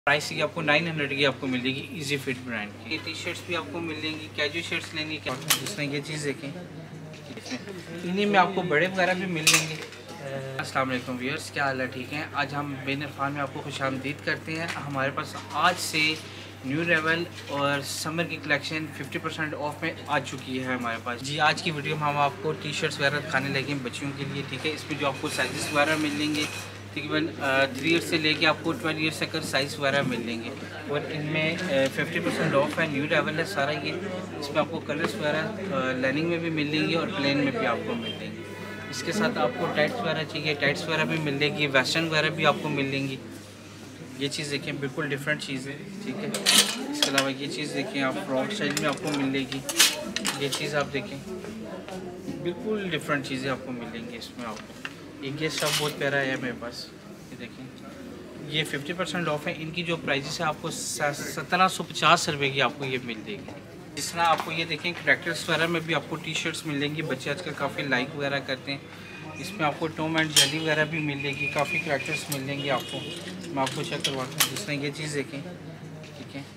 Price की आपको 900 की आपको मिलेगी इजी फिट ब्रांड की। ये टी शर्ट्स भी आपको मिल जाएंगी, कैजुअल शर्ट्स लेंगी क्या जिसमें ये चीज़ देखें, इन्हीं में आपको बड़े वगैरह भी मिल जाएंगे। अस्सलाम वालेकुम व्यूअर्स, क्या हाल है? ठीक है। आज हम बिन इरफान में आपको खुशामदीद करते हैं। हमारे पास आज से न्यू लेवल और समर की कलेक्शन 50% ऑफ में आ चुकी है हमारे पास जी। आज की वीडियो में हम आपको टी शर्ट्स वगैरह दिखाने लगे हैं बच्चियों के लिए, ठीक है। इसमें जो आपको साइज़ वगैरह मिल लेंगे तकरीबन 3 ईयर्स से लेके आपको 12 ईयर्स तक साइज़ वगैरह मिल लेंगे और इनमें 50% ऑफ है, न्यू लेवल है सारा ये। इसमें आपको कलर्स वगैरह लाइनिंग में भी मिल लेंगी और प्लेन में भी आपको मिल लेंगी। इसके साथ आपको टाइट्स वगैरह चाहिए, टाइट्स वगैरह भी मिल लेंगी, वेस्टर्न वगैरह भी आपको मिल लेंगी। ये चीज़ देखें, बिल्कुल डिफरेंट चीज़ है, ठीक है। इसके अलावा ये चीज़ देखें आप फ्रॉक स्टाइल में आपको मिल लेगी। ये चीज़ आप देखें, बिल्कुल डिफरेंट चीज़ें आपको मिलेंगी इसमें। आपको एक ये सब बहुत प्यारा है मेरे पास, ये देखें, ये 50% ऑफ है। इनकी जो प्राइस है आपको 1750 रुपये की आपको ये मिल जाएगी। जिस तरह आपको ये देखें करैक्टर्स वगैरह में भी आपको टी शर्ट्स मिलेंगी, बच्चे आजकल काफ़ी लाइक वगैरह करते हैं। इसमें आपको टॉम एंड जेरी वगैरह भी मिलेगी, काफ़ी करैक्टर्स मिल जाएंगे आपको। मैं आपको चेक करवाता हूँ। जिस तरह ये चीज़ देखें, ठीक है,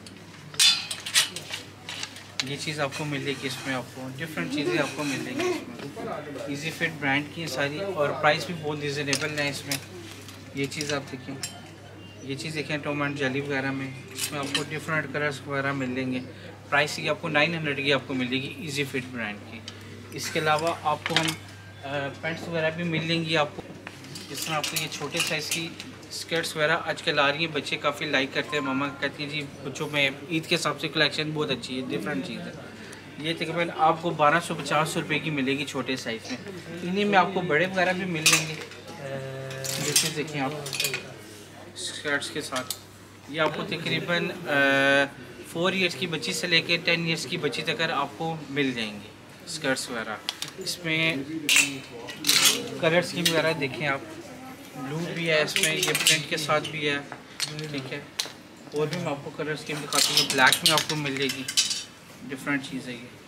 ये चीज़ आपको मिलेगी। इसमें आपको डिफरेंट चीज़ें आपको मिलेंगी इसमें। इजी फिट ब्रांड की सारी और प्राइस भी बहुत रिजनेबल है इसमें। ये चीज़ आप देखें, ये चीज़ देखें टॉम एंड जेली वगैरह में। इसमें आपको डिफरेंट कलर्स वगैरह मिल लेंगे। प्राइस की आपको 900 की आपको मिलेगी इजी फिट ब्रांड की। इसके अलावा आपको हम पैंट्स वगैरह भी मिल लेंगी आपको। जिस तरह आपको ये छोटे साइज़ की स्कर्ट्स वगैरह आजकल आ रही हैं, बच्चे काफ़ी लाइक करते हैं। मामा कहती हैं जी बच्चों में ईद के हिसाब से कलेक्शन बहुत अच्छी है, डिफरेंट चीज़ है। ये तकरीबन आपको 1250 रुपये की मिलेगी छोटे साइज़ में। इन्हीं में आपको बड़े वगैरह भी मिल लेंगे। ये चीज़ देखें आप स्कर्ट्स के साथ, ये आपको तकरीबन 4 ईयर्स की बच्ची से लेकर 10 ईयर्स की बच्ची तक आपको मिल जाएंगी स्कर्ट्स वगैरह। इसमें कलर स्कीम वगैरह देखें आप, ब्लू भी है इसमें, ये प्रिंट के साथ भी है, ठीक है। और भी मैं आपको कलर स्कीम दिखाती हूँ, ब्लैक में आपको मिल जाएगी, डिफरेंट चीज़ है ये।